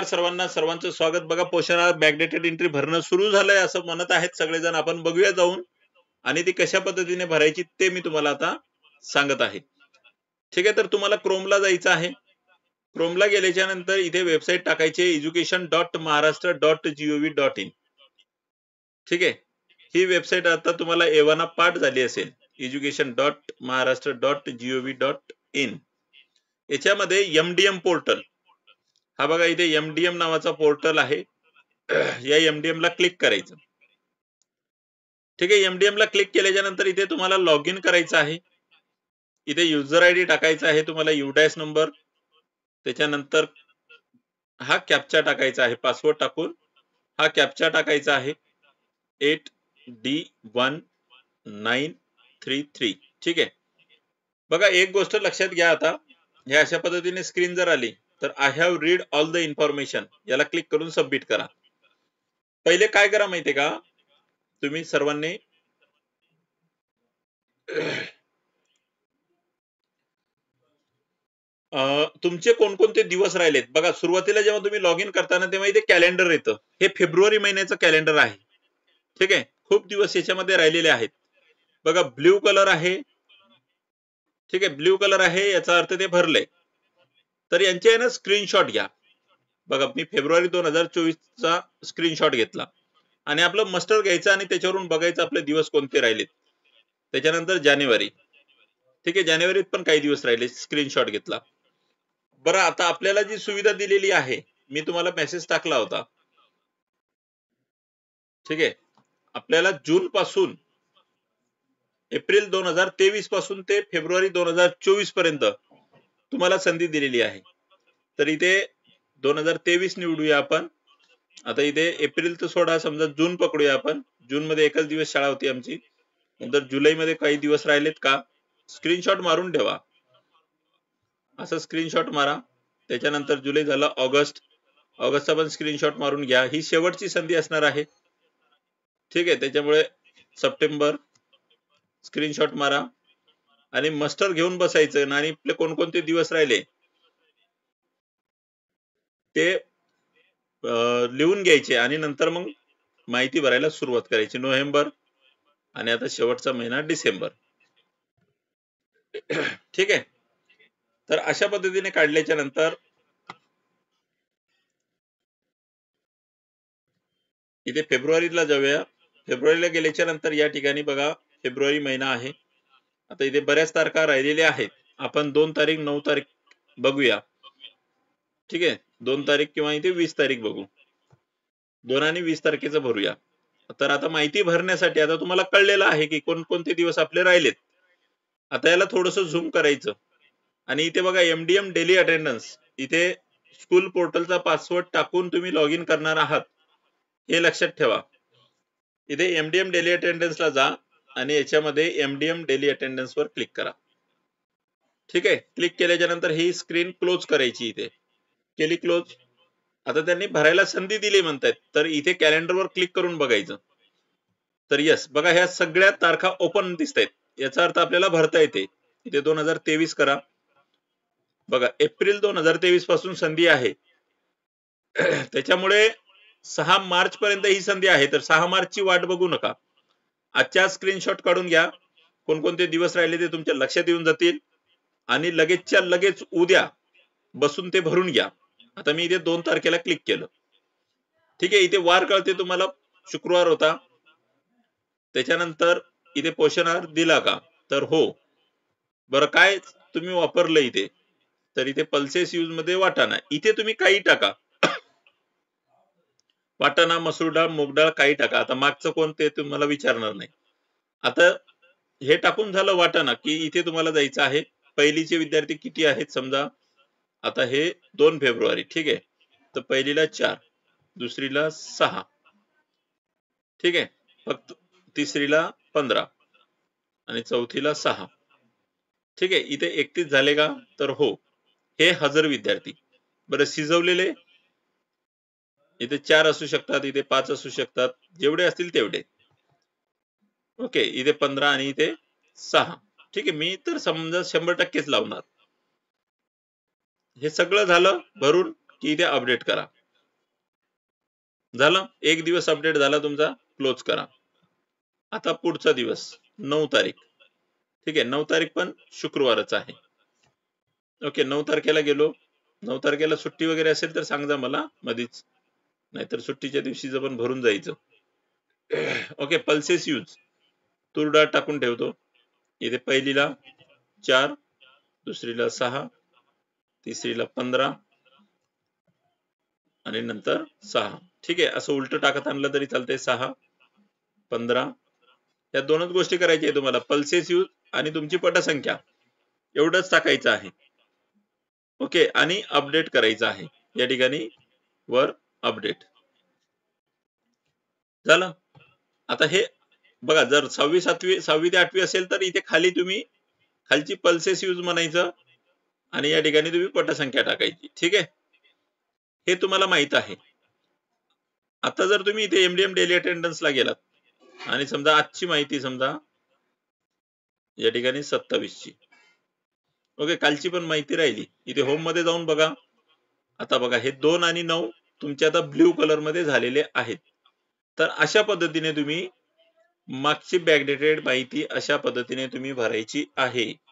सर्वांना सर्वांचं स्वागत। बघा पोषण बॅकडेटेड एंट्री भरणं सुरू झालंय असं म्हणत आहेत सगळेजण। आपण बघूया जाऊन आणि ती कशा पद्धतीने भरायची ते मी तुम्हाला आता सांगत आहे। ठीक आहे, तर तुम्हाला क्रोमला जायचं आहे। क्रोमला गेल्याच्या नंतर इथे वेबसाईट टाकायची education.maharashtra.gov.in। ठीक आहे, ही वेबसाईट आता तुम्हाला एवाना पाठ झाली असेल, education.maharashtra.gov.in। याच्यामध्ये MDM पोर्टल, हा बघा इथे MDM नावाचा पोर्टल आहे। या MDM ला क्लिक करायचं। ठीक आहे, MDM ला क्लिक केल्याच्या नंतर इथे तुम्हाला लॉग इन करायचं आहे। इथे युजर आयडी टाकायचा आहे तुम्हाला, UDAS नंबर, त्याच्यानंतर हा कॅप्चा टाकायचा आहे। पासवर्ड टाकून हा कॅप्चा टाकायचा आहे 8D1933। ठीक आहे, बघा एक गोष्ट लक्षात घ्या। आता हे अशा पद्धतीने स्क्रीन जर आली तर I have read all the information याला क्लिक करून सबमिट करा। पहिले काय करा माहितीये का, तुम्ही सर्वांनी तुमचे कोणकोणते दिवस राहिलेत बघा। सुरुवातीला जेव्हा तुम्ही लॉग इन करताना तेव्हा इथे कॅलेंडर येतं, हे फेब्रुवारी महिन्याचं कॅलेंडर आहे। ठीक आहे, खूप दिवस याच्यामध्ये राहिलेले आहेत बघा। ब्ल्यू कलर आहे, ठीक आहे, ब्ल्यू कलर आहे याचा अर्थ ते भरले। तर यांचे आहे ना स्क्रीनशॉट घ्या। बघा मी फेब्रुवारी 2024 चा स्क्रीनशॉट घेतला आणि आपलं मस्टर घ्यायचं आणि त्याच्यावरून बघायचं आपले दिवस कोणते राहिलेत। त्याच्यानंतर जानेवारी, ठीक आहे, जानेवारीत पण काही दिवस राहिले, स्क्रीनशॉट घेतला। बरं आता आपल्याला जी सुविधा दिलेली आहे, मी तुम्हाला मेसेज टाकला होता। ठीक आहे, आपल्याला जून पासून एप्रिल 2023 पासून ते फेब्रुवारी 2024 पर्यंत तुम्हाला संधी दिलेली आहे। तर इथे 2023 निवडूया आपण। आता इथे एप्रिल तर सोडा, समजा जून पकडूया आपण। जून मध्ये एकच दिवस शाळा होती आमची। नंतर जुलै मध्ये काही दिवस राहिलेत का, स्क्रीनशॉट मारून ठेवा। असं स्क्रीनशॉट मारा। त्याच्यानंतर जुलै झाला, ऑगस्टचा पण स्क्रीनशॉट मारून घ्या। ही शेवटची संधी असणार आहे। ठीक आहे, त्याच्यामुळे सप्टेंबर स्क्रीनशॉट मारा आणि मस्टर घेऊन बसायचं आणि आपले कोणकोणते दिवस राहिले ते लिहून घ्यायचे आणि नंतर मग माहिती भरायला सुरुवात करायची। नोव्हेंबर आणि आता शेवटचा महिना डिसेंबर। ठीक आहे, तर अशा पद्धतीने काढल्याच्या नंतर इथे फेब्रुवारीला जाऊया। फेब्रुवारीला गेल्याच्या नंतर या ठिकाणी बघा फेब्रुवारी महिना आहे। आता इथे बऱ्याच तारखा राहिलेल्या आहेत। आपण 2 तारीख 9 तारीख बघूया। ठीक आहे, 2 तारीख किंवा इथे 20 तारीख बघू। 2 आणि 20 तारखेचं भरूया। तर आता माहिती भरण्यासाठी आता तुम्हाला कळलेलं आहे की कोणकोणते दिवस आपले राहिलेत। आता याला थोडंसं झूम करायचं आणि इथे बघा MDM डेली अटेंडन्स, इथे स्कूल पोर्टलचा पासवर्ड टाकून तुम्ही लॉग इन करणार आहात, हे लक्षात ठेवा। इथे MDM डेली अटेंडन्सला जा आणि याच्यामध्ये MDM डेली अटेंडन्स वर क्लिक करा। ठीक आहे, क्लिक केल्याच्या नंतर ही स्क्रीन क्लोज करायची। इथे केली क्लोज। आता त्यांनी भरायला संधी दिली म्हणतात, तर इथे कॅलेंडर वर क्लिक करून बघायचं। तर यस, बघा ह्या सगळ्या तारखा ओपन दिसतायत, याचा अर्थ आपल्याला भरता येते। इथे 2023 करा। बघा एप्रिल 2023 पासून संधी आहे, त्याच्यामुळे 6 मार्च पर्यंत ही संधी आहे। तर 6 मार्च ची वाट बघू नका, आजच्या स्क्रीनशॉट काढून घ्या। कोणकोणते दिवस राहिले ते तुमच्या लक्षात येऊन जातील आणि लगेचच्या लगेच उद्या बसून ते भरून घ्या। आता मी इथे 2 तारखेला क्लिक केलं। ठीक आहे, इथे वार कळते तुम्हाला, शुक्रवार होता। त्याच्यानंतर इथे पोषण आहार दिला का, तर हो। बरं काय तुम्ही वापरलं इथे, तर इथे पल्सेस यूज मध्ये वाटाणा, इथे तुम्ही काही टाका, वाटाणा, मसूर डाळ, मूग डाळ काही टाका। आता मागचं कोणते तुम्हाला विचारणार नाही। आता हे टाकून झालं वाटाणा की इथे तुम्हाला जायचं आहे। पहिलीचे विद्यार्थी किती आहेत समजा, आता हे 2 फेब्रुवारी। ठीक आहे, तर पहिलीला 4, दुसरीला 6, ठीक आहे, फक्त तिसरीला 15 आणि चौथीला 6। ठीक आहे, इथे 31 झाले का, तर हो, हे हजर विद्यार्थी। बरं शिजवलेले इथे 4 असू शकतात, इथे 5 असू शकतात, जेवढे असतील तेवढे। ओके, इथे 15 आणि इथे 6। ठीक आहे, मी तर समजा 100%च लावणार। हे सगळं झालं भरून की इथे अपडेट करा। झालं, एक दिवस अपडेट झाला तुमचा, क्लोज करा. आता पुढचा दिवस 9 तारीख. ठीक आहे, 9 तारीख पण शुक्रवारच आहे. ओके, 9 तारखेला गेलो. 9 तारखेला सुट्टी वगैरे असेल तर सांगा मला मधीच, नाहीतर सुट्टीच्या दिवशी पण भरून जायचं. ओके, पल्सेस यूज तूर डाळ टाकून ठेवतो. इथे पहिलीला 4, दुसरीला 6, तिसरीला 15 आणि नंतर 6. ठीक आहे, असं उलट टाकत आणलं तरी चालतंय. 6, 15 या दोनच गोष्टी करायच्या आहे तुम्हाला, पल्सेस यूज आणि तुमची पटसंख्या एवढंच टाकायचं आहे. ओके, आणि अपडेट करायचं आहे या ठिकाणी वर अपडेट झालं. आता हे बघा, जर 6वी ते 8वी असेल तर इथे खाली तुम्ही खालची पल्सेस यूज म्हणायचं आणि या ठिकाणी तुम्ही पटसंख्या टाकायची. ठीक आहे, हे तुम्हाला माहित आहे. आता जर तुम्ही इथे एमडीएम डेली अटेंडन्सला गेलात आणि समजा आजची माहिती समजा या ठिकाणी 27 ची, ओके, कालची पण माहिती राहिली, इथे होम मध्ये जाऊन बघा. आता बघा, हे 2 आणि 9 तुमचे आता ब्ल्यू कलर मध्ये झालेले आहेत. तर अशा पद्धतीने तुम्ही मागची बॅकडेटेड माहिती अशा पद्धतीने तुम्ही भरायची आहे.